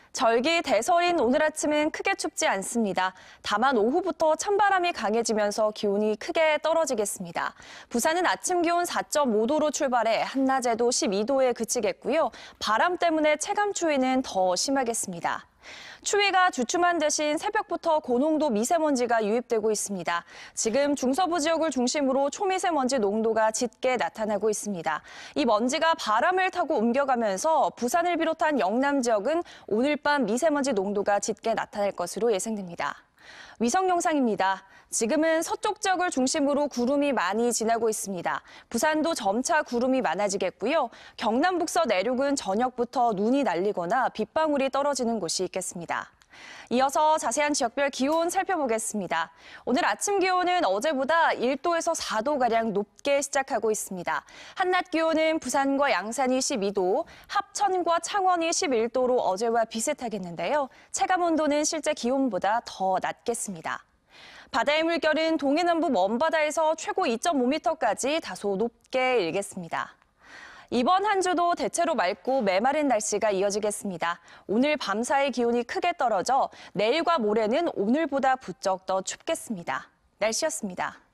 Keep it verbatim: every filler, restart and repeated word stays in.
절기 대설인 오늘 아침은 크게 춥지 않습니다. 다만 오후부터 찬바람이 강해지면서 기온이 크게 떨어지겠습니다. 부산은 아침 기온 사 점 오 도로 출발해 한낮에도 십이 도에 그치겠고요. 바람 때문에 체감 추위는 더 심하겠습니다. 추위가 주춤한 대신 새벽부터 고농도 미세먼지가 유입되고 있습니다. 지금 중서부 지역을 중심으로 초미세먼지 농도가 짙게 나타나고 있습니다. 이 먼지가 바람을 타고 옮겨가면서 부산을 비롯한 영남 지역은 오늘 밤 미세먼지 농도가 짙게 나타날 것으로 예상됩니다. 위성 영상입니다. 지금은 서쪽 지역을 중심으로 구름이 많이 지나고 있습니다. 부산도 점차 구름이 많아지겠고요. 경남 북서 내륙은 저녁부터 눈이 날리거나 빗방울이 떨어지는 곳이 있겠습니다. 이어서 자세한 지역별 기온 살펴보겠습니다. 오늘 아침 기온은 어제보다 일 도에서 사 도가량 높게 시작하고 있습니다. 한낮 기온은 부산과 양산이 십이 도, 합천과 창원이 십일 도로 어제와 비슷하겠는데요. 체감 온도는 실제 기온보다 더 낮겠습니다. 바다의 물결은 동해남부 먼바다에서 최고 이 점 오 미터까지 다소 높게 일겠습니다. 이번 한 주도 대체로 맑고 메마른 날씨가 이어지겠습니다. 오늘 밤사이 기온이 크게 떨어져 내일과 모레는 오늘보다 부쩍 더 춥겠습니다. 날씨였습니다.